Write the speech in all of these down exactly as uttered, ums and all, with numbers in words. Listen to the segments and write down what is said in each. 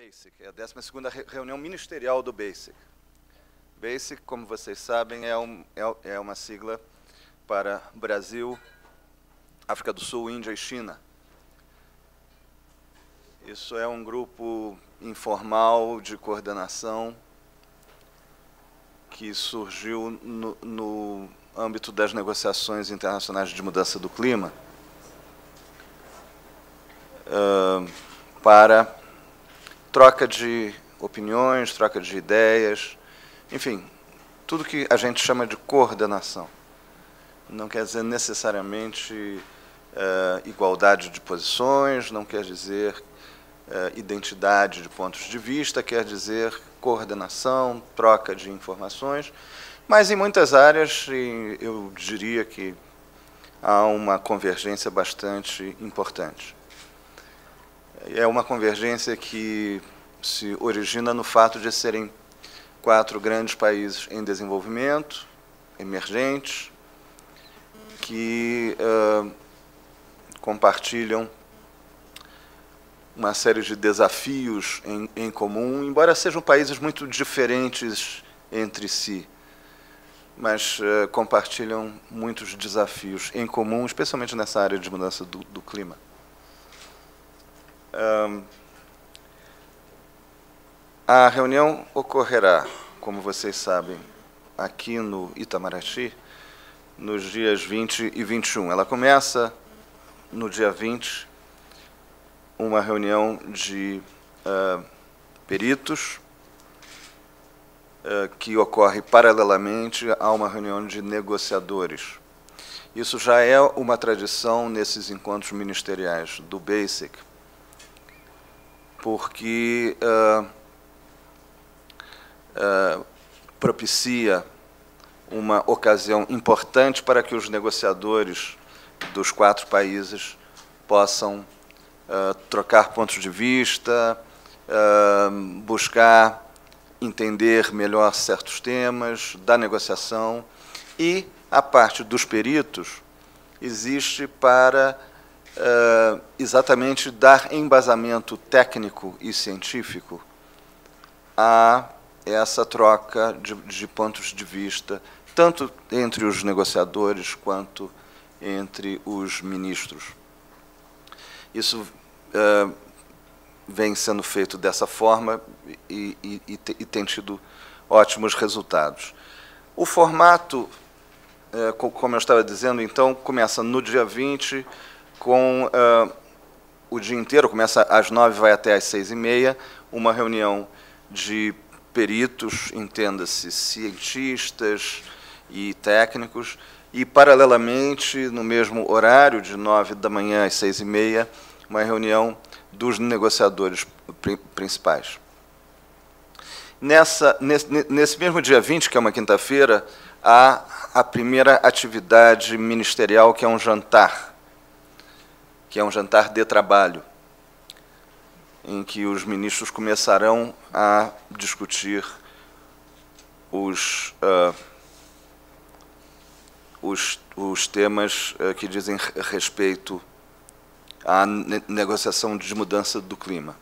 BASIC, é a décima segunda reunião ministerial do BASIC. BASIC, como vocês sabem, é, um, é, é uma sigla para Brasil, África do Sul, Índia e China. Isso é um grupo informal de coordenação que surgiu no, no âmbito das negociações internacionais de mudança do clima uh, para troca de opiniões, troca de ideias, enfim, tudo que a gente chama de coordenação. Não quer dizer necessariamente uh, igualdade de posições, não quer dizer uh, identidade de pontos de vista, quer dizer coordenação, troca de informações, mas em muitas áreas eu diria que há uma convergência bastante importante. É uma convergência que se origina no fato de serem quatro grandes países em desenvolvimento, emergentes, que uh, compartilham uma série de desafios em, em comum, embora sejam países muito diferentes entre si, mas uh, compartilham muitos desafios em comum, especialmente nessa área de mudança do, do clima. Um, a reunião ocorrerá, como vocês sabem, aqui no Itamaraty, nos dias vinte e vinte e um. Ela começa no dia vinte, uma reunião de uh, peritos, uh, que ocorre paralelamente a uma reunião de negociadores. Isso já é uma tradição nesses encontros ministeriais do BASIC, porque uh, uh, propicia uma ocasião importante para que os negociadores dos quatro países possam uh, trocar pontos de vista, uh, buscar entender melhor certos temas da negociação, e a parte dos peritos existe para Uh, exatamente dar embasamento técnico e científico a essa troca de, de pontos de vista, tanto entre os negociadores quanto entre os ministros. Isso uh, vem sendo feito dessa forma e, e, e, te, e tem tido ótimos resultados. O formato, uh, como eu estava dizendo, então, começa no dia vinte, com uh, o dia inteiro, começa às nove, vai até às seis e meia, uma reunião de peritos, entenda-se, cientistas e técnicos, e, paralelamente, no mesmo horário, de nove da manhã às seis e meia, uma reunião dos negociadores principais. Nessa, nesse, nesse mesmo dia vinte, que é uma quinta-feira, há a primeira atividade ministerial, que é um jantar, que é um jantar de trabalho, em que os ministros começarão a discutir os, uh, os, os temas uh, que dizem respeito à ne negociação de mudança do clima.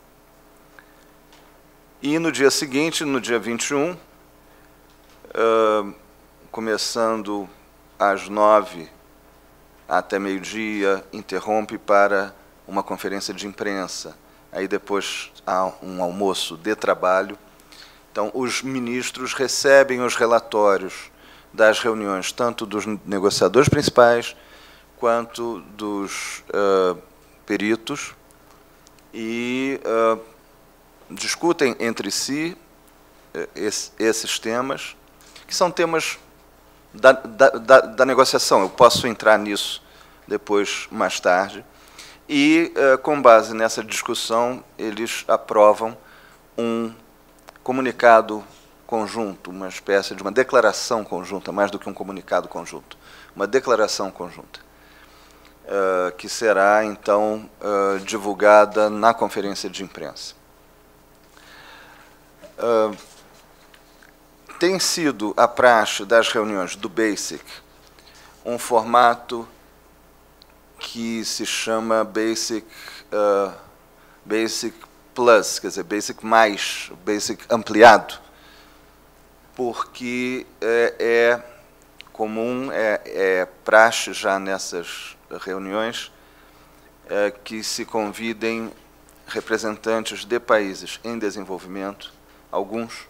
E no dia seguinte, no dia vinte e um, uh, começando às nove até meio-dia, interrompe para uma conferência de imprensa. Aí depois há um almoço de trabalho. Então, os ministros recebem os relatórios das reuniões, tanto dos negociadores principais quanto dos uh, peritos, e uh, discutem entre si uh, esse, esses temas, que são temas Da, da, da, da negociação. Eu posso entrar nisso depois, mais tarde. E, uh, com base nessa discussão, eles aprovam um comunicado conjunto, uma espécie de uma declaração conjunta, mais do que um comunicado conjunto, uma declaração conjunta, uh, que será, então, uh, divulgada na conferência de imprensa. Uh, Tem sido a praxe das reuniões do BASIC um formato que se chama Basic, uh, Basic Plus, quer dizer, Basic mais, Basic ampliado, porque é, é comum, é, é praxe já nessas reuniões é, que se convidem representantes de países em desenvolvimento, alguns,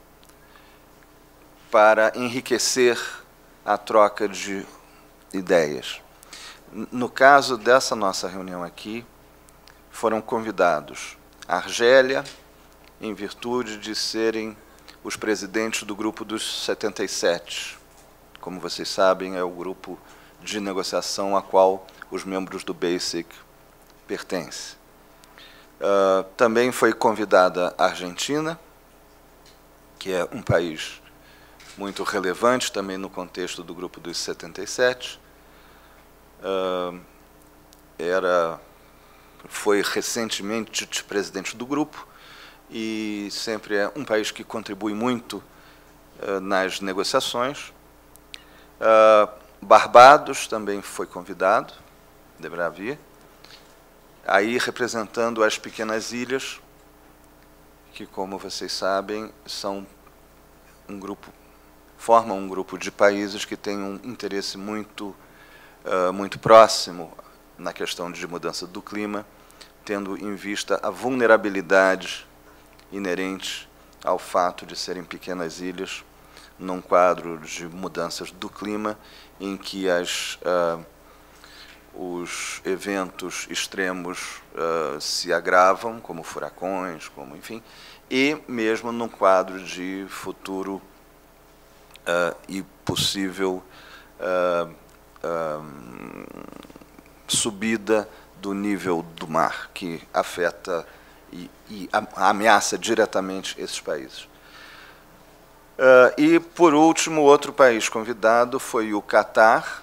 para enriquecer a troca de ideias. No caso dessa nossa reunião aqui, foram convidados a Argélia, em virtude de serem os presidentes do grupo dos setenta e sete. Como vocês sabem, é o grupo de negociação a qual os membros do BASIC pertencem. Uh, também foi convidada a Argentina, que é um país muito relevante também no contexto do grupo dos setenta e sete. Uh, era, foi recentemente presidente do grupo e sempre é um país que contribui muito uh, nas negociações. Uh, Barbados também foi convidado, deverá vir, aí representando as pequenas ilhas, que, como vocês sabem, são um grupo, formam um grupo de países que têm um interesse muito Uh, muito próximo na questão de mudança do clima, tendo em vista a vulnerabilidade inerente ao fato de serem pequenas ilhas num quadro de mudanças do clima em que as, uh, os eventos extremos uh, se agravam, como furacões, como enfim, e mesmo num quadro de futuro uh, e possível uh, Um, subida do nível do mar, que afeta e, e ameaça diretamente esses países. Uh, e, por último, outro país convidado foi o Catar,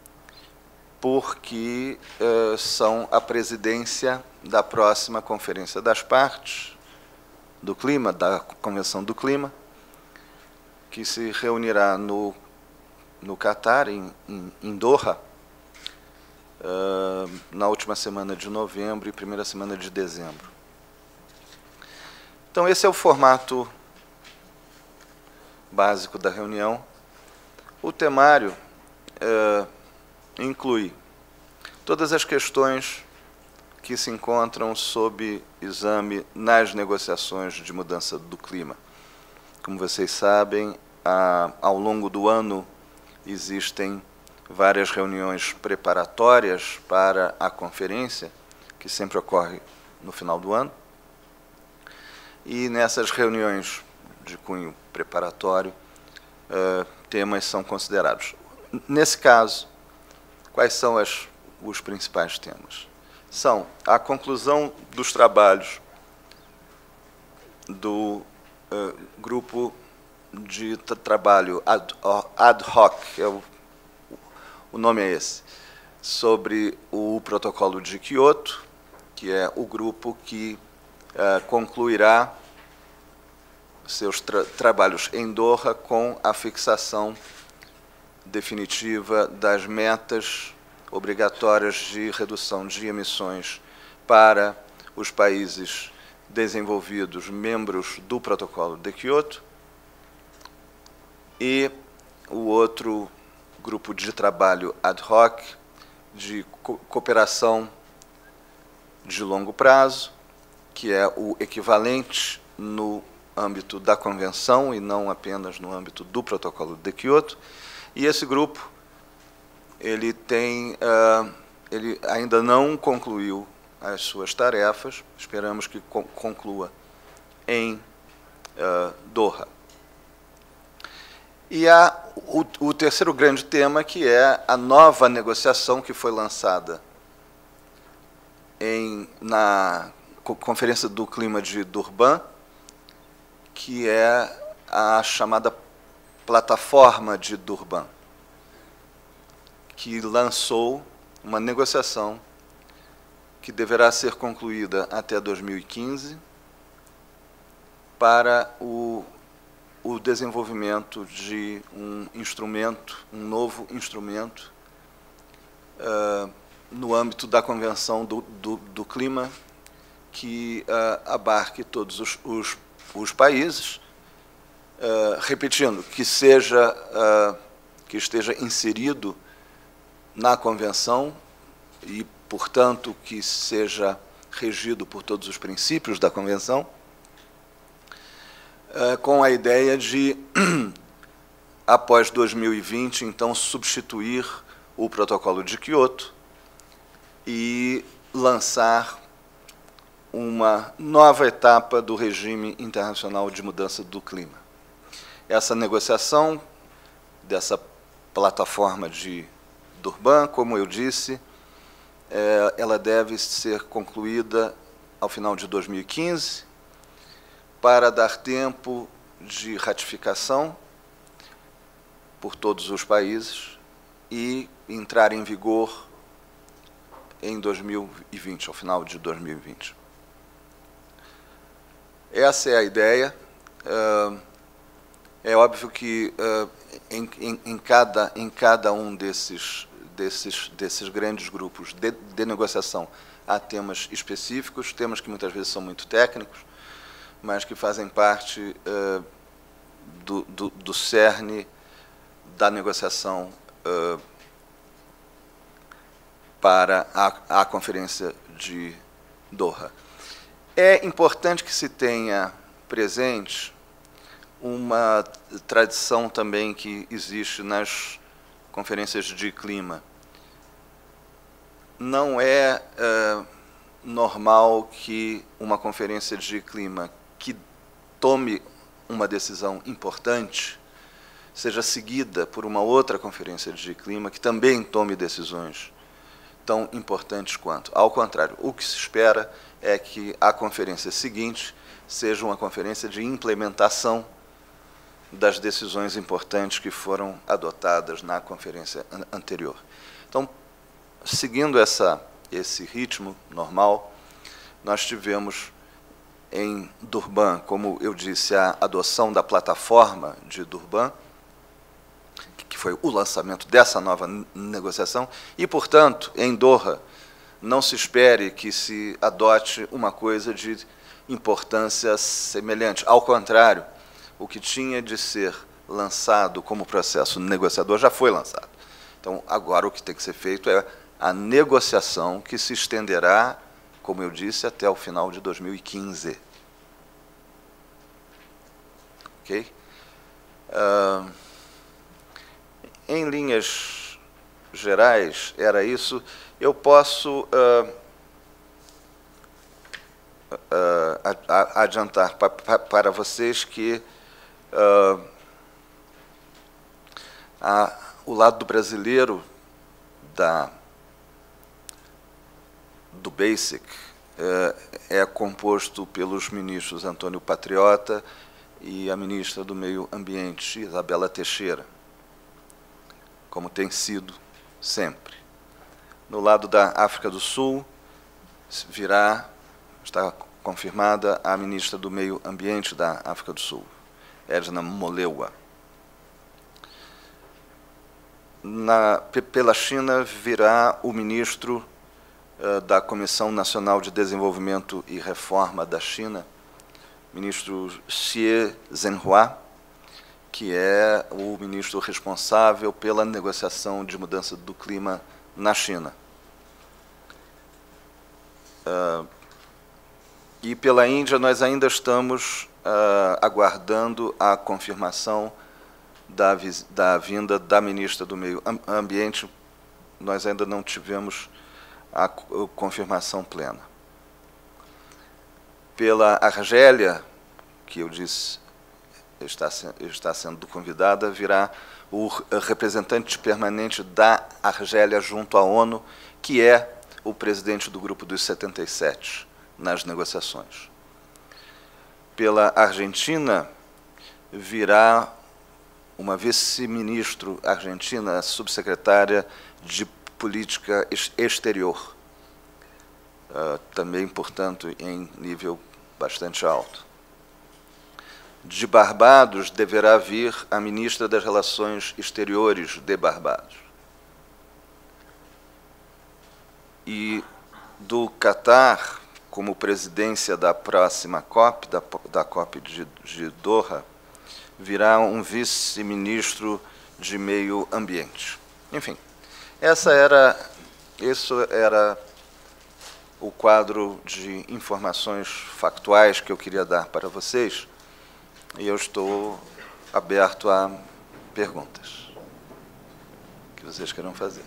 porque uh, são a presidência da próxima Conferência das Partes do Clima, da Convenção do Clima, que se reunirá no no Catar, em, em, em Doha, uh, na última semana de novembro e primeira semana de dezembro. Então, esse é o formato básico da reunião. O temário uh, inclui todas as questões que se encontram sob exame nas negociações de mudança do clima. Como vocês sabem, a, ao longo do ano, existem várias reuniões preparatórias para a conferência, que sempre ocorre no final do ano. E nessas reuniões de cunho preparatório, uh, temas são considerados. Nesse caso, quais são as, os principais temas? São a conclusão dos trabalhos do uh, grupo de trabalho ad, ad hoc, é o, o nome é esse, sobre o protocolo de Kyoto, que é o grupo que uh, concluirá seus tra trabalhos em Doha com a fixação definitiva das metas obrigatórias de redução de emissões para os países desenvolvidos, membros do protocolo de Kyoto. E o outro grupo de trabalho ad hoc, de co cooperação de longo prazo, que é o equivalente no âmbito da Convenção e não apenas no âmbito do Protocolo de Kyoto. E esse grupo, ele, tem, uh, ele ainda não concluiu as suas tarefas, esperamos que co conclua em uh, Doha. E há o, o terceiro grande tema, que é a nova negociação que foi lançada em, na Conferência do Clima de Durban, que é a chamada Plataforma de Durban, que lançou uma negociação que deverá ser concluída até dois mil e quinze para o o desenvolvimento de um instrumento, um novo instrumento, uh, no âmbito da Convenção do, do, do Clima, que uh, abarque todos os, os, os países, uh, repetindo, que, seja, uh, que esteja inserido na Convenção e, portanto, que seja regido por todos os princípios da Convenção, uh, com a ideia de, após dois mil e vinte, então, substituir o Protocolo de Quioto e lançar uma nova etapa do regime internacional de mudança do clima. Essa negociação dessa plataforma de Durban, como eu disse, é, ela deve ser concluída ao final de dois mil e quinze, para dar tempo de ratificação por todos os países e entrar em vigor em dois mil e vinte, ao final de dois mil e vinte. Essa é a ideia. É óbvio que em, em, em, cada, em cada um desses, desses, desses grandes grupos de, de negociação há temas específicos, temas que muitas vezes são muito técnicos, mas que fazem parte do, do, do cerne da negociação uh, para a, a Conferência de Doha. É importante que se tenha presente uma tradição também que existe nas conferências de clima. Não é uh, normal que uma conferência de clima que tome uma decisão importante seja seguida por uma outra conferência de clima que também tome decisões tão importantes quanto. Ao contrário, o que se espera é que a conferência seguinte seja uma conferência de implementação das decisões importantes que foram adotadas na conferência anterior. Então, seguindo essa, esse ritmo normal, nós tivemos em Durban, como eu disse, a adoção da plataforma de Durban, que foi o lançamento dessa nova negociação, e, portanto, em Doha, não se espere que se adote uma coisa de importância semelhante. Ao contrário, o que tinha de ser lançado como processo negociador já foi lançado. Então, agora o que tem que ser feito é a negociação que se estenderá, como eu disse, até o final de dois mil e quinze. Ok? Uh, em linhas gerais, era isso. Eu posso uh, uh, adiantar pa, pa, para vocês que uh, a, o lado brasileiro da, do BASIC uh, é composto pelos ministros Antônio Patriota e a ministra do Meio Ambiente, Isabela Teixeira, como tem sido sempre. No lado da África do Sul, virá, está confirmada, a ministra do Meio Ambiente da África do Sul, Edna Molewa. Na, pela China, virá o ministro uh, da Comissão Nacional de Desenvolvimento e Reforma da China, ministro Xie Zhenhua, que é o ministro responsável pela negociação de mudança do clima na China. Uh, e pela Índia, nós ainda estamos uh, aguardando a confirmação da, da vinda da ministra do Meio Ambiente. Nós ainda não tivemos a confirmação plena. Pela Argélia, que eu disse está, está sendo convidada, virá o representante permanente da Argélia junto à ONU, que é o presidente do Grupo dos setenta e sete nas negociações. Pela Argentina, virá uma vice-ministro argentina, subsecretária de Política Exterior, uh, também, portanto, em nível bastante alto. De Barbados, deverá vir a ministra das Relações Exteriores de Barbados. E do Catar, como presidência da próxima COP, da, da COP de, de Doha, virá um vice-ministro de meio ambiente. Enfim, essa era, isso era o quadro de informações factuais que eu queria dar para vocês, e eu estou aberto a perguntas que vocês queiram fazer.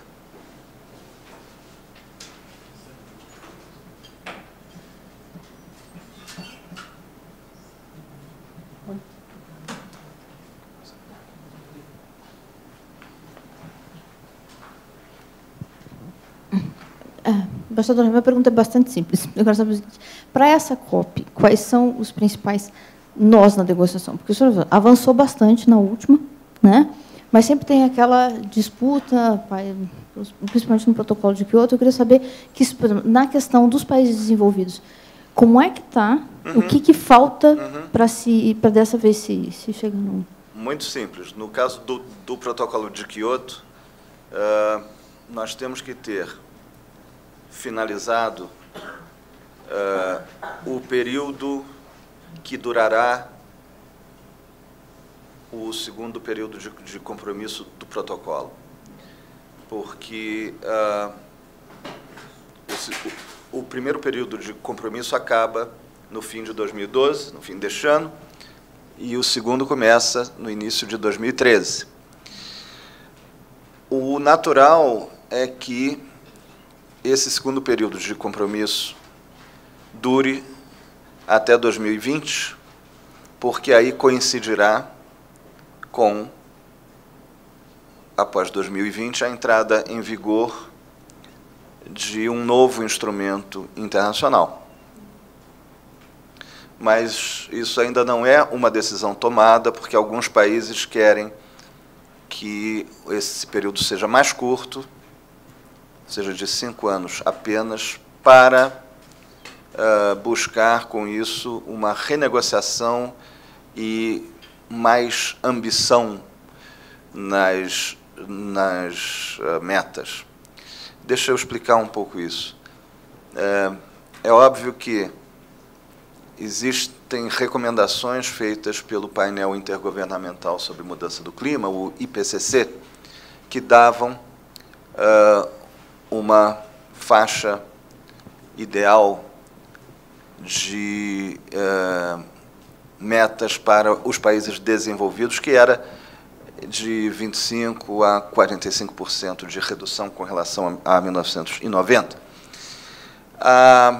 Embaixador, a minha pergunta é bastante simples. Eu quero saber o seguinte: para essa COP, quais são os principais nós na negociação? Porque o senhor avançou bastante na última, né? Mas sempre tem aquela disputa, principalmente no protocolo de Kyoto. Eu queria saber, que, na questão dos países desenvolvidos, como é que está, uhum. o que, que falta uhum. para se, para dessa vez se, se chegar num... Muito simples. No caso do, do protocolo de Kyoto, uh, nós temos que ter finalizado uh, o período que durará o segundo período de, de compromisso do protocolo, porque uh, o, o primeiro período de compromisso acaba no fim de dois mil e doze, no fim deste ano, e o segundo começa no início de dois mil e treze. O natural é que esse segundo período de compromisso dure até dois mil e vinte, porque aí coincidirá com, após dois mil e vinte, a entrada em vigor de um novo instrumento internacional. Mas isso ainda não é uma decisão tomada, porque alguns países querem que esse período seja mais curto, seja de cinco anos apenas, para uh, buscar, com isso, uma renegociação e mais ambição nas, nas uh, metas. Deixa eu explicar um pouco isso. É, é óbvio que existem recomendações feitas pelo painel intergovernamental sobre mudança do clima, o I P C C, que davam uh, uma faixa ideal de uh, metas para os países desenvolvidos, que era de vinte e cinco por cento a quarenta e cinco por cento de redução com relação a mil novecentos e noventa. A,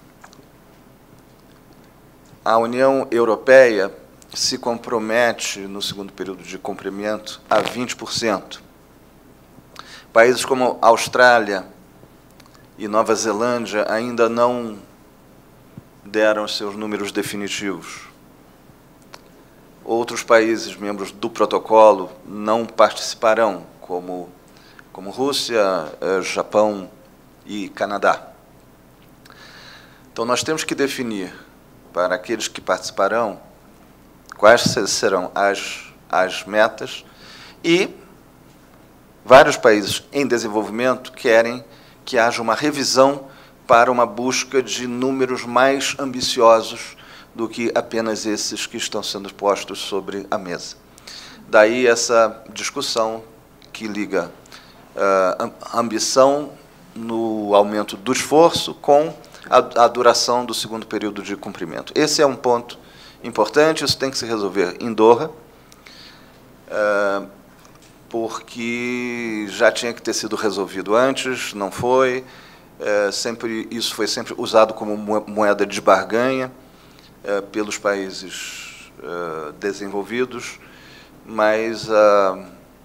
a União Europeia se compromete, no segundo período de cumprimento, a vinte por cento. Países como Austrália e Nova Zelândia ainda não deram seus números definitivos. Outros países, membros do protocolo, não participarão, como, como Rússia, Japão e Canadá. Então, nós temos que definir, para aqueles que participarão, quais serão as, as metas, e vários países em desenvolvimento querem que haja uma revisão para uma busca de números mais ambiciosos do que apenas esses que estão sendo postos sobre a mesa. Daí essa discussão que liga uh, a ambição no aumento do esforço com a, a duração do segundo período de cumprimento. Esse é um ponto importante, isso tem que se resolver em Doha, uh, porque já tinha que ter sido resolvido antes, não foi. É, sempre, isso foi sempre usado como moeda de barganha é, pelos países é, desenvolvidos, mas a,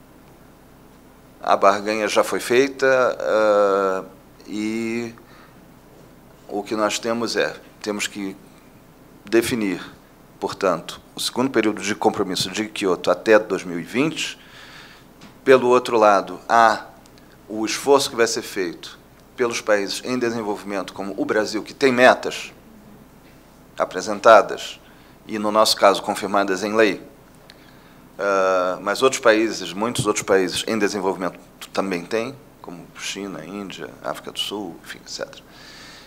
a barganha já foi feita é, e o que nós temos é, temos que definir, portanto, o segundo período de compromisso de Kyoto até dois mil e vinte. Pelo outro lado, há o esforço que vai ser feito pelos países em desenvolvimento, como o Brasil, que tem metas apresentadas e, no nosso caso, confirmadas em lei. Uh, mas outros países, muitos outros países em desenvolvimento também têm, como China, Índia, África do Sul, enfim, etcétera.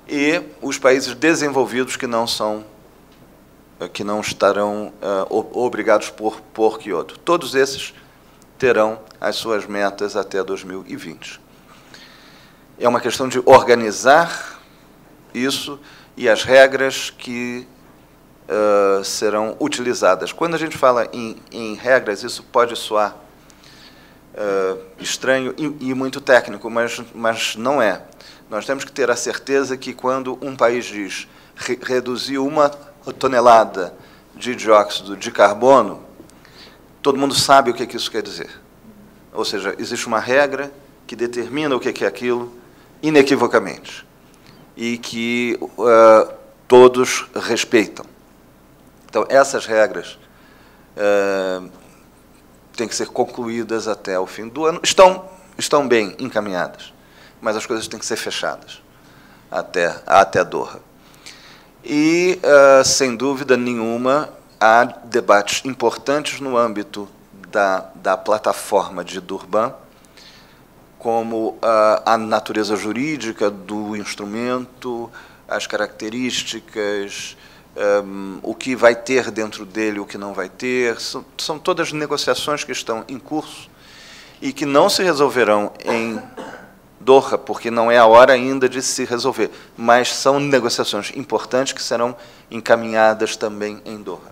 e os países desenvolvidos que não são que não estarão uh, obrigados por, por Kyoto. Todos esses terão as suas metas até dois mil e vinte. É uma questão de organizar isso e as regras que uh, serão utilizadas. Quando a gente fala em, em regras, isso pode soar uh, estranho e, e muito técnico, mas, mas não é. Nós temos que ter a certeza que quando um país diz re reduzir uma tonelada de dióxido de carbono, todo mundo sabe o que, que isso quer dizer. Ou seja, existe uma regra que determina o que, que é aquilo inequivocamente e que uh, todos respeitam. Então, essas regras uh, têm que ser concluídas até o fim do ano. Estão, estão bem encaminhadas, mas as coisas têm que ser fechadas até, até Doha. E, uh, sem dúvida nenhuma, há debates importantes no âmbito da, da plataforma de Durban, como uh, a natureza jurídica do instrumento, as características, um, o que vai ter dentro dele, o que não vai ter. São, são todas negociações que estão em curso e que não se resolverão em Doha, porque não é a hora ainda de se resolver, mas são negociações importantes que serão encaminhadas também em Doha.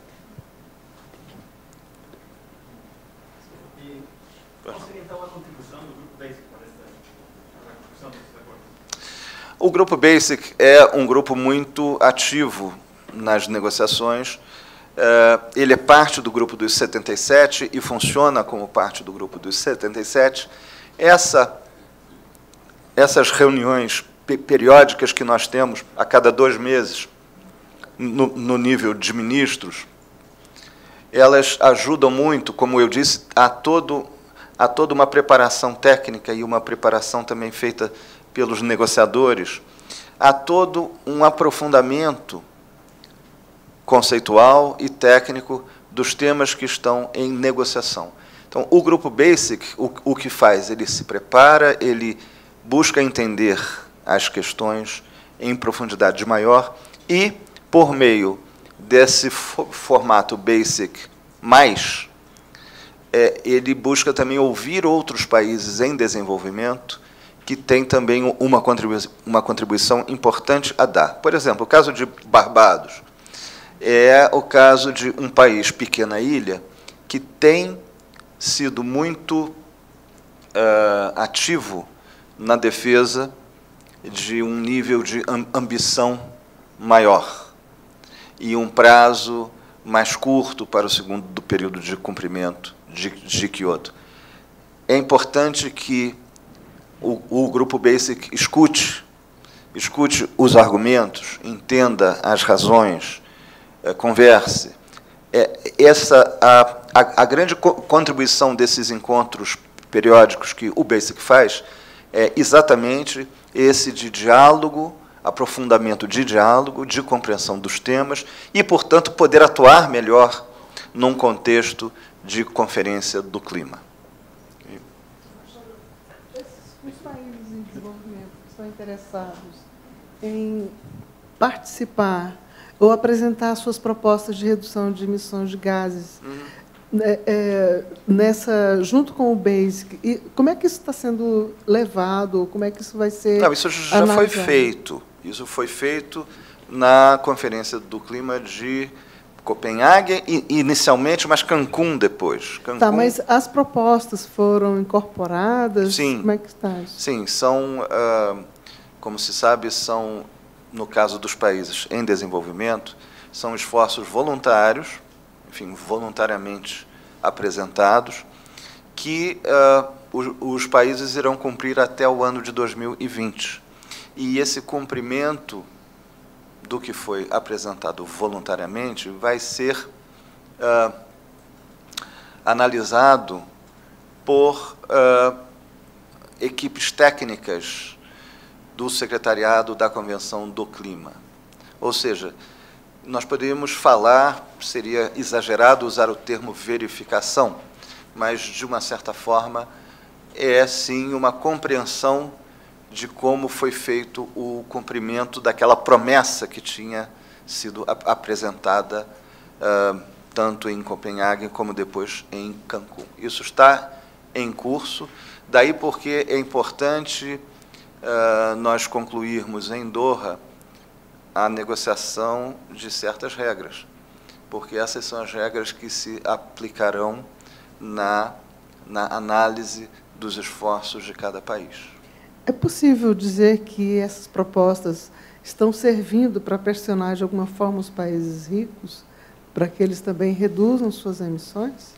E qual seria, então, a contribuição do Grupo Basic para essa construção desse acordo? O Grupo Basic é um grupo muito ativo nas negociações. Ele é parte do Grupo dos setenta e sete e funciona como parte do Grupo dos setenta e sete. Essa Essas reuniões periódicas que nós temos a cada dois meses, no, no nível de ministros, elas ajudam muito, como eu disse, a, todo, a toda uma preparação técnica e uma preparação também feita pelos negociadores, a todo um aprofundamento conceitual e técnico dos temas que estão em negociação. Então, o Grupo Basic, o, o que faz? Ele se prepara, ele busca entender as questões em profundidade maior e, por meio desse fo formato Basic mais, é, ele busca também ouvir outros países em desenvolvimento que têm também uma, contribui uma contribuição importante a dar. Por exemplo, o caso de Barbados é o caso de um país, pequena ilha, que tem sido muito uh, ativo na defesa de um nível de ambição maior e um prazo mais curto para o segundo do período de cumprimento de, de Kyoto. É importante que o, o Grupo Basic escute, escute os argumentos, entenda as razões, é, converse. É, essa, a, a, a grande co contribuição desses encontros periódicos que o Basic faz é exatamente esse de diálogo, aprofundamento de diálogo, de compreensão dos temas e, portanto, poder atuar melhor num contexto de conferência do clima. Os países em desenvolvimento que estão interessados em participar ou apresentar suas propostas de redução de emissões de gases, uhum. É, é, nessa, junto com o Basic, e como é que isso está sendo levado? Como é que isso vai ser Não, isso já analisado? Foi feito. Isso foi feito na Conferência do Clima de Copenhague, inicialmente, mas Cancún depois. Cancún, tá, mas as propostas foram incorporadas? Sim. Como é que está isso? Sim, são, como se sabe, são, no caso dos países em desenvolvimento, são esforços voluntários, enfim, voluntariamente apresentados, que uh, os, os países irão cumprir até o ano de dois mil e vinte. E esse cumprimento do que foi apresentado voluntariamente vai ser uh, analisado por uh, equipes técnicas do Secretariado da Convenção do Clima. Ou seja, nós poderíamos falar, seria exagerado usar o termo verificação, mas, de uma certa forma, é, sim, uma compreensão de como foi feito o cumprimento daquela promessa que tinha sido ap apresentada uh, tanto em Copenhague como depois em Cancún. Isso está em curso, daí porque é importante uh, nós concluirmos em Doha a negociação de certas regras, porque essas são as regras que se aplicarão na, na análise dos esforços de cada país. É possível dizer que essas propostas estão servindo para pressionar, de alguma forma, os países ricos, para que eles também reduzam suas emissões?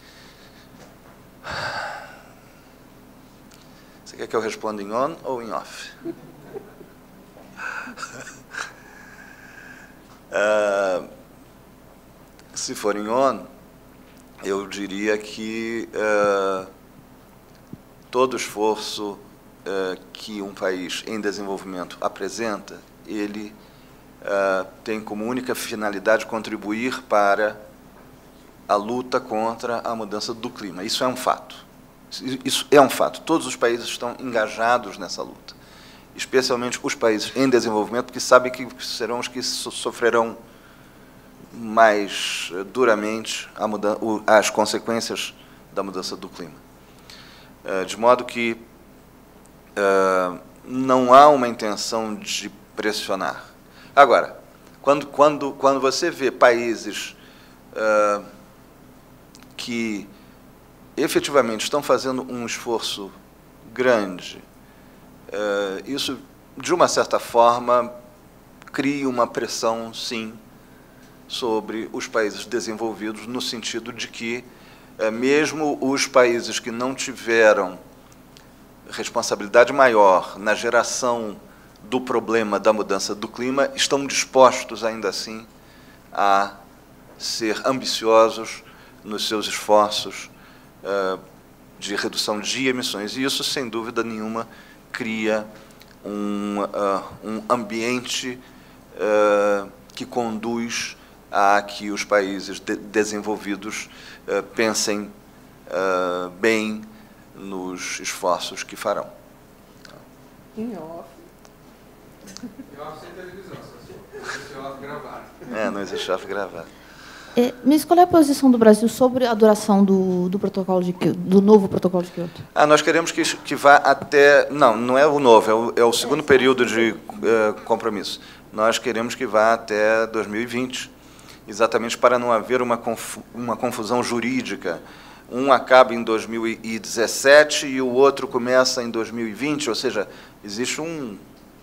Você quer que eu responda em on ou em off? uh, se for em on, eu diria que uh, todo esforço uh, que um país em desenvolvimento apresenta, ele uh, tem como única finalidade contribuir para a luta contra a mudança do clima. Isso é um fato. Isso é um fato. Todos os países estão engajados nessa luta, especialmente os países em desenvolvimento, que sabem que serão os que sofrerão mais duramente a mudança, as consequências da mudança do clima. De modo que uh, não há uma intenção de pressionar. Agora, quando, quando, quando você vê países uh, que efetivamente estão fazendo um esforço grande, uh, isso, de uma certa forma, cria uma pressão, sim, sobre os países desenvolvidos, no sentido de que, uh, mesmo os países que não tiveram responsabilidade maior na geração do problema da mudança do clima, estão dispostos, ainda assim, a ser ambiciosos nos seus esforços uh, de redução de emissões. E isso, sem dúvida nenhuma, cria um, uh, um ambiente uh, que conduz a que os países de desenvolvidos uh, pensem uh, bem nos esforços que farão. Em off. Em off sem televisão, só se off gravado. É, não existe off gravado. É, mas qual é a posição do Brasil sobre a duração do, do protocolo de Kyoto, do novo protocolo de Kyoto? Ah, nós queremos que, que vá até... Não, não é o novo, é o, é o segundo período de uh, compromisso. Nós queremos que vá até dois mil e vinte, exatamente para não haver uma, confu uma confusão jurídica. Um acaba em dois mil e dezessete e o outro começa em dois mil e vinte, ou seja, existe um,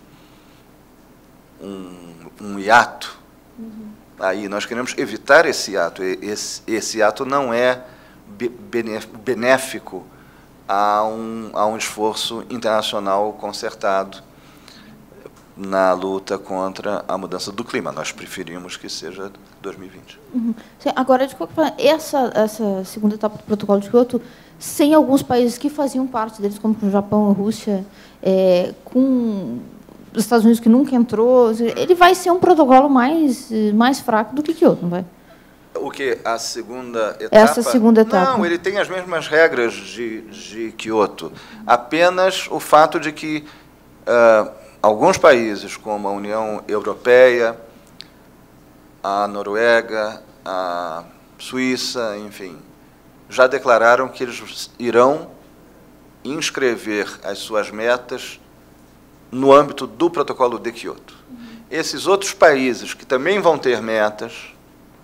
um, um hiato. Uhum. Aí nós queremos evitar esse hiato. Esse, esse hiato não é benéfico a um, a um esforço internacional concertado na luta contra a mudança do clima. Nós preferimos que seja dois mil e vinte. Uhum. Agora, de qualquer forma, essa, essa segunda etapa do protocolo de Kyoto, sem alguns países que faziam parte deles, como o Japão, a Rússia, é, com os Estados Unidos, que nunca entrou, ele vai ser um protocolo mais, mais fraco do que Kyoto, não vai? O que? A segunda etapa? Essa segunda etapa. Não, ele tem as mesmas regras de, de Kyoto. Apenas o fato de que uh, alguns países, como a União Europeia, a Noruega, a Suíça, enfim, já declararam que eles irão inscrever as suas metas no âmbito do protocolo de Kyoto. Uhum. Esses outros países, que também vão ter metas,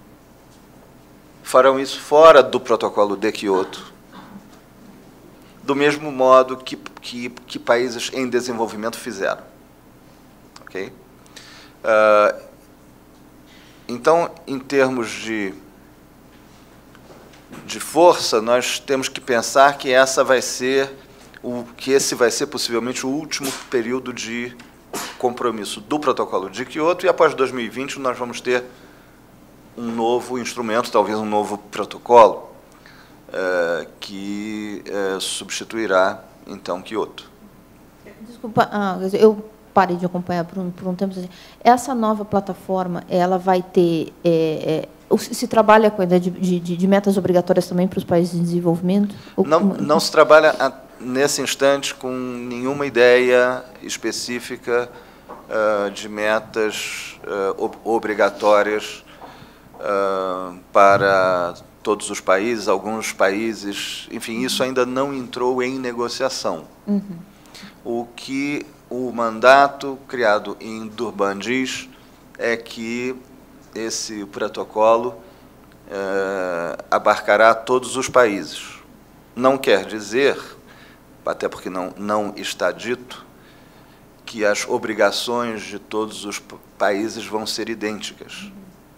farão isso fora do protocolo de Kyoto, do mesmo modo que, que, que países em desenvolvimento fizeram. Okay? Uh, então, em termos de, de força, nós temos que pensar que essa vai ser o, que esse vai ser possivelmente o último período de compromisso do protocolo de Kyoto, e após dois mil e vinte nós vamos ter um novo instrumento, talvez um novo protocolo, uh, que uh, substituirá, então, Kyoto. Desculpa, ah, eu parei de acompanhar por um, por um tempo. Essa nova plataforma, ela vai ter... É, é, se trabalha com a ideia de, de, de metas obrigatórias também para os países em desenvolvimento? Não, não se trabalha... A, nesse instante, com nenhuma ideia específica uh, de metas uh, ob obrigatórias uh, para todos os países, alguns países, enfim, isso ainda não entrou em negociação. Uhum. O que o mandato criado em Durban diz é que esse protocolo uh, abarcará todos os países. Não quer dizer, até porque não, não está dito, que as obrigações de todos os países vão ser idênticas.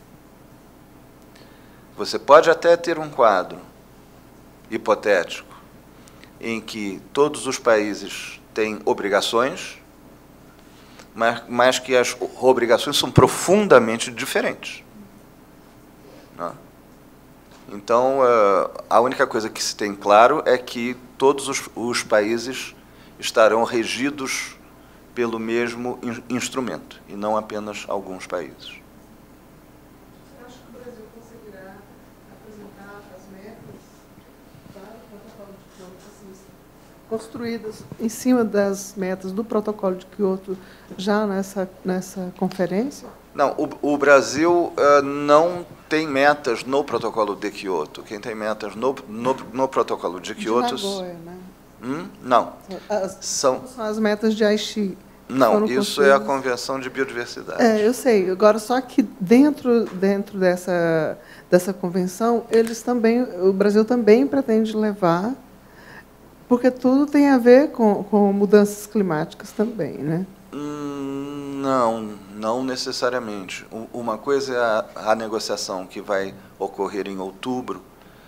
Você pode até ter um quadro hipotético em que todos os países têm obrigações, mas, mas que as obrigações são profundamente diferentes. Não? Então, a única coisa que se tem claro é que todos os, os países estarão regidos pelo mesmo in, instrumento, e não apenas alguns países. Você acha que o Brasil conseguirá apresentar as metas para o protocolo de Kyoto, assim, construídas em cima das metas do protocolo de Kyoto já nessa, nessa conferência? Não, o, o Brasil uh, não tem metas no protocolo de Kyoto. Quem tem metas no, no, no protocolo de Kyoto... De Nagoya, né? Hum? Não. As, são, são as metas de Aichi. Não, isso é a Convenção de Biodiversidade. É, eu sei. Agora, só que dentro, dentro dessa, dessa convenção, eles também, o Brasil também pretende levar, porque tudo tem a ver com, com mudanças climáticas também, né? Hum, não, não necessariamente. Uma coisa é a, a negociação que vai ocorrer em outubro,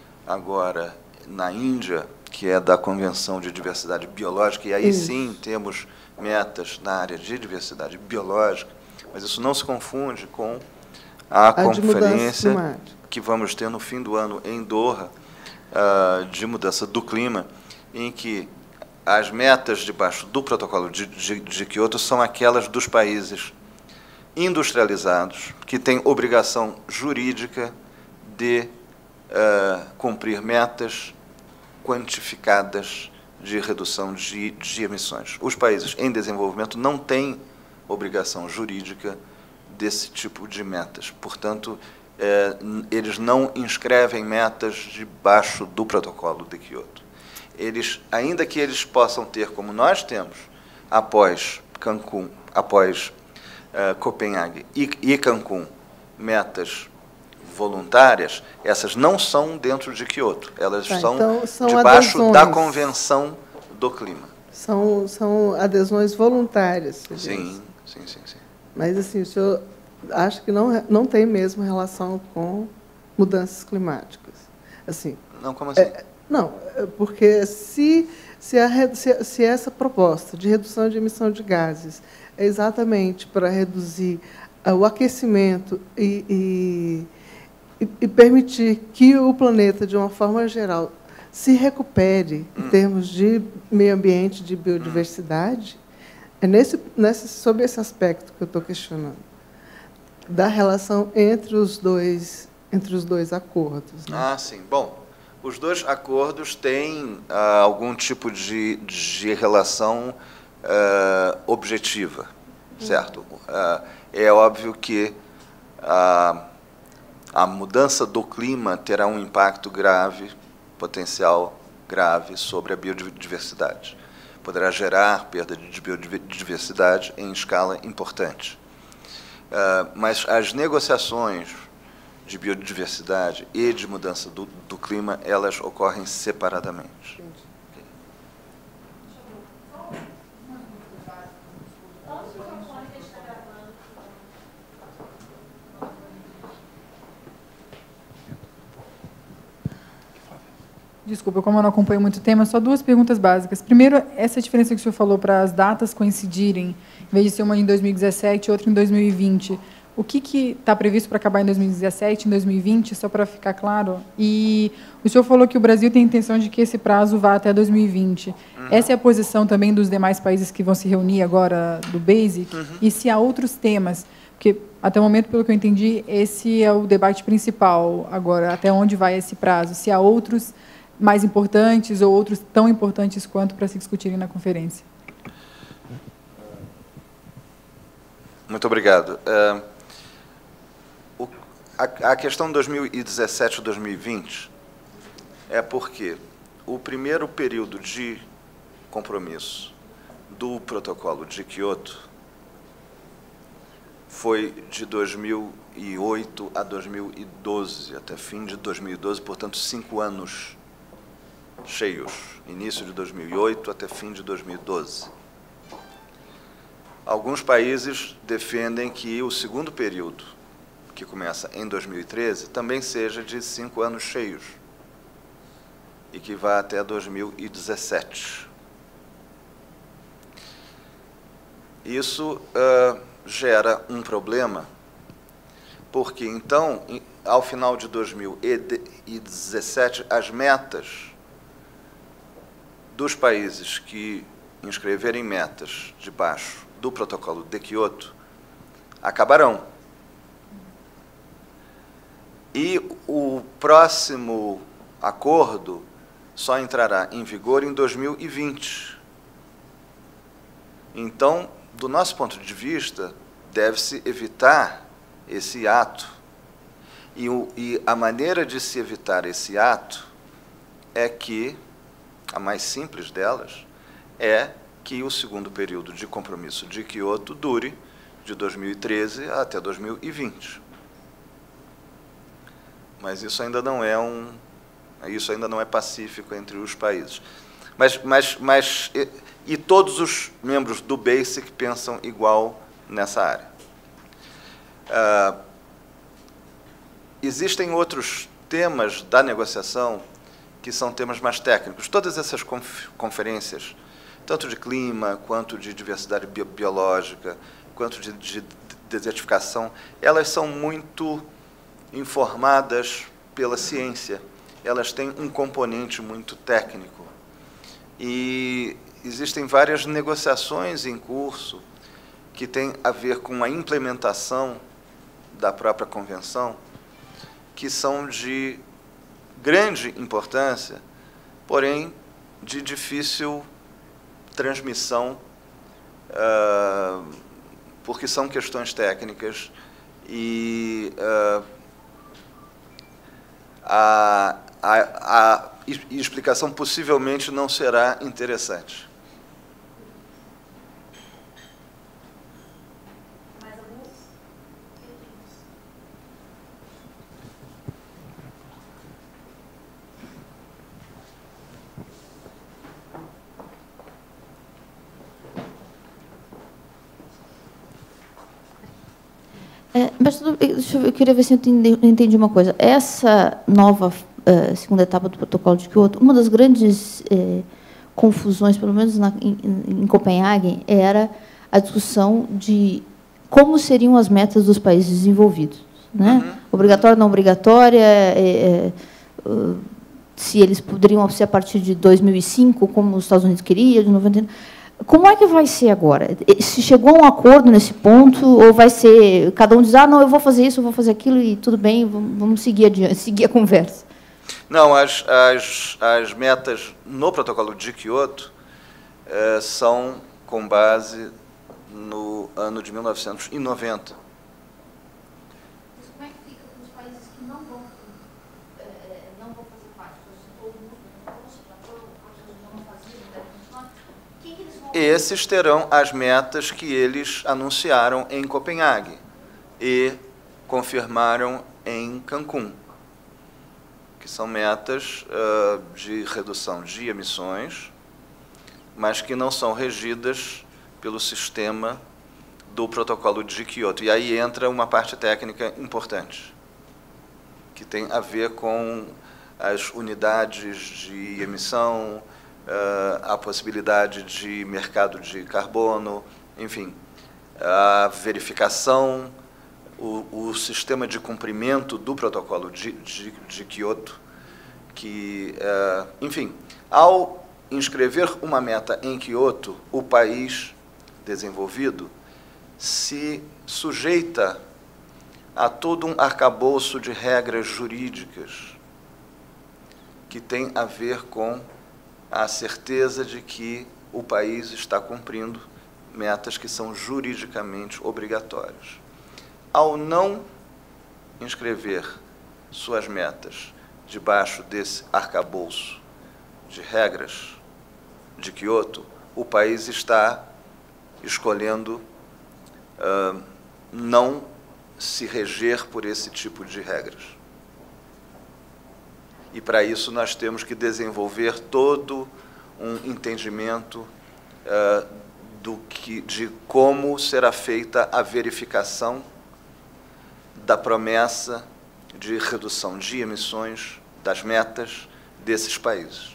agora na Índia, que é da Convenção de Diversidade Biológica, e aí isso. Sim temos metas na área de diversidade biológica, mas isso não se confunde com a, a conferência que vamos ter no fim do ano em Doha, uh, de mudança do clima, em que as metas debaixo do protocolo de, de, de Kyoto são aquelas dos países industrializados, que têm obrigação jurídica de uh, cumprir metas quantificadas de redução de, de emissões. Os países em desenvolvimento não têm obrigação jurídica desse tipo de metas. Portanto, eh, eles não inscrevem metas debaixo do protocolo de Kyoto. Eles, ainda que eles possam ter, como nós temos, após Cancún, após eh, Copenhague e, e Cancún, metas voluntárias, essas não são dentro de Kyoto, elas tá, são, então, são debaixo adesões. Da Convenção do Clima. São, são adesões voluntárias. Sim, sim, sim, sim. Mas, assim, o senhor acha que não, não tem mesmo relação com mudanças climáticas? Assim, não, como assim? É, não, porque se, se, a, se, se essa proposta de redução de emissão de gases é exatamente para reduzir o aquecimento e... e e permitir que o planeta, de uma forma geral, se recupere hum. em termos de meio ambiente, de biodiversidade, hum. é nesse, nesse, sobre esse aspecto que eu estou questionando, da relação entre os dois, entre os dois acordos. Né? Ah, sim. Bom, os dois acordos têm ah, algum tipo de, de relação ah, objetiva, certo? Hum. Ah, é óbvio que ah, a mudança do clima terá um impacto grave, potencial grave, sobre a biodiversidade. Poderá gerar perda de biodiversidade em escala importante. Uh, mas as negociações de biodiversidade e de mudança do, do clima, elas ocorrem separadamente. Desculpa, como eu não acompanho muito o tema, só duas perguntas básicas. Primeiro, essa diferença que o senhor falou para as datas coincidirem, em vez de ser uma em dois mil e dezessete e outra em dois mil e vinte, o que está previsto para acabar em dois mil e dezessete, em dois mil e vinte, só para ficar claro? E o senhor falou que o Brasil tem a intenção de que esse prazo vá até dois mil e vinte. Uhum. Essa é a posição também dos demais países que vão se reunir agora do BASIC? Uhum. E se há outros temas? Porque, até o momento, pelo que eu entendi, esse é o debate principal agora, até onde vai esse prazo. Se há outros mais importantes ou outros tão importantes quanto para se discutirem na conferência? Muito obrigado. Uh, o, a, a questão dois mil e dezessete a dois mil e vinte é porque o primeiro período de compromisso do protocolo de Kyoto foi de dois mil e oito a dois mil e doze, até fim de dois mil e doze, portanto, cinco anos cheios, início de dois mil e oito até fim de dois mil e doze. Alguns países defendem que o segundo período, que começa em dois mil e treze, também seja de cinco anos cheios e que vá até dois mil e dezessete. Isso uh, gera um problema, porque, então, ao final de dois mil e dezessete, as metas dos países que inscreverem metas debaixo do protocolo de Kyoto acabarão. E o próximo acordo só entrará em vigor em dois mil e vinte. Então, do nosso ponto de vista, deve-se evitar esse ato. E, o, e a maneira de se evitar esse ato é que, a mais simples delas, é que o segundo período de compromisso de Kyoto dure de dois mil e treze até dois mil e vinte. Mas isso ainda não é um, isso ainda não é pacífico entre os países. Mas, mas, mas e, e todos os membros do BASIC pensam igual nessa área. Ah, existem outros temas da negociação que são temas mais técnicos. Todas essas conf conferências, tanto de clima, quanto de diversidade bi biológica, quanto de, de desertificação, elas são muito informadas pela ciência. Elas têm um componente muito técnico. E existem várias negociações em curso que têm a ver com a implementação da própria convenção, que são de grande importância, porém de difícil transmissão, uh, porque são questões técnicas e uh, a, a, a explicação possivelmente não será interessante. É, mas tudo, deixa eu, eu queria ver se eu entendi, entendi uma coisa. Essa nova uh, segunda etapa do protocolo de Kyoto, uma das grandes uh, confusões, pelo menos na, em, em Copenhague, era a discussão de como seriam as metas dos países desenvolvidos, né? Uhum. Obrigatória, não obrigatória, é, é, uh, se eles poderiam ser a partir de dois mil e cinco, como os Estados Unidos queriam, de noventa e nove. Como é que vai ser agora? Se chegou a um acordo nesse ponto, ou vai ser, cada um diz, ah, não, eu vou fazer isso, eu vou fazer aquilo, e tudo bem, vamos, vamos seguir adiante, seguir a conversa? Não, as, as, as metas no protocolo de Kyoto eh, são com base no ano de mil novecentos e noventa. Mas como é que fica com os países que não vão, eh, não vão fazer parte? Todo mundo, já foram, não faziam, devem continuar. Esses terão as metas que eles anunciaram em Copenhague e confirmaram em Cancún, que são metas uh, de redução de emissões, mas que não são regidas pelo sistema do protocolo de Kyoto. E aí entra uma parte técnica importante, que tem a ver com as unidades de emissão, Uh, a possibilidade de mercado de carbono, enfim, a verificação, o, o sistema de cumprimento do protocolo de, de, de Kyoto, que, uh, enfim, ao inscrever uma meta em Kyoto, o país desenvolvido se sujeita a todo um arcabouço de regras jurídicas que tem a ver com a certeza de que o país está cumprindo metas que são juridicamente obrigatórias. Ao não inscrever suas metas debaixo desse arcabouço de regras de Kyoto, o país está escolhendo uh, não se reger por esse tipo de regras. E, para isso, nós temos que desenvolver todo um entendimento uh, do que, de como será feita a verificação da promessa de redução de emissões, das metas desses países.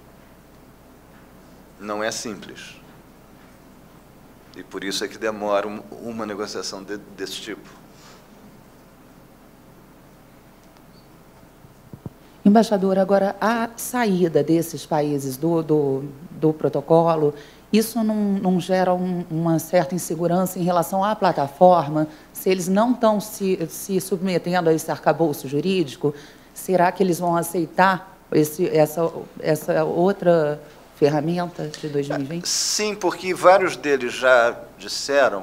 Não é simples. E por isso é que demora um, uma negociação de, desse tipo. Embaixador, agora, a saída desses países do, do, do protocolo, isso não, não gera um, uma certa insegurança em relação à plataforma? Se eles não estão se, se submetendo a esse arcabouço jurídico, será que eles vão aceitar esse, essa, essa outra ferramenta de dois mil e vinte? Sim, porque vários deles já disseram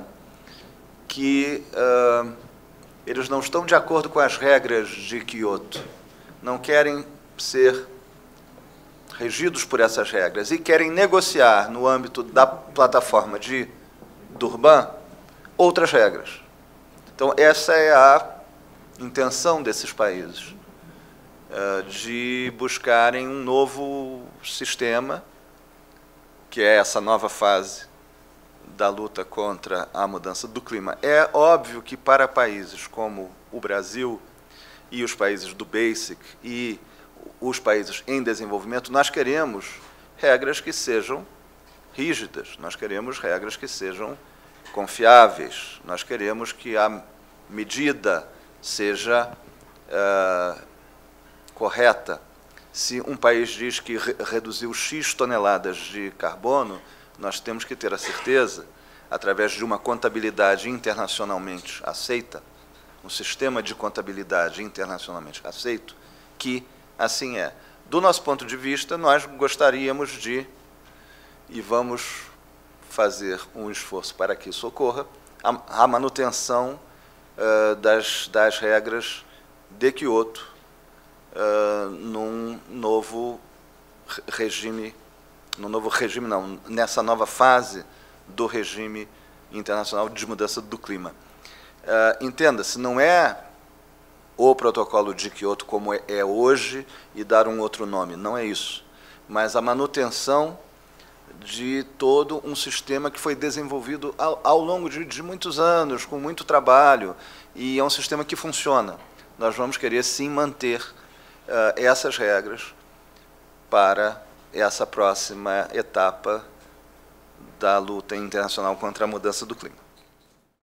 que uh, eles não estão de acordo com as regras de Kyoto, não querem ser regidos por essas regras e querem negociar no âmbito da plataforma de Durban outras regras. Então, essa é a intenção desses países, uh, de buscarem um novo sistema, que é essa nova fase da luta contra a mudança do clima. É óbvio que para países como o Brasil e os países do BASIC e os países em desenvolvimento, nós queremos regras que sejam rígidas, nós queremos regras que sejam confiáveis, nós queremos que a medida seja uh, correta. Se um país diz que re reduziu X toneladas de carbono, nós temos que ter a certeza, através de uma contabilidade internacionalmente aceita, um sistema de contabilidade internacionalmente aceito, que assim é. Do nosso ponto de vista, nós gostaríamos de, e vamos fazer um esforço para que isso ocorra, a, a manutenção uh, das, das regras de Kyoto, Uh, num novo regime, num novo regime não, nessa nova fase do regime internacional de mudança do clima. Uh, Entenda-se, não é o protocolo de Kyoto como é, é hoje e dar um outro nome, não é isso, mas a manutenção de todo um sistema que foi desenvolvido ao, ao longo de, de muitos anos, com muito trabalho, e é um sistema que funciona. Nós vamos querer, sim, manter Uh, essas regras para essa próxima etapa da luta internacional contra a mudança do clima.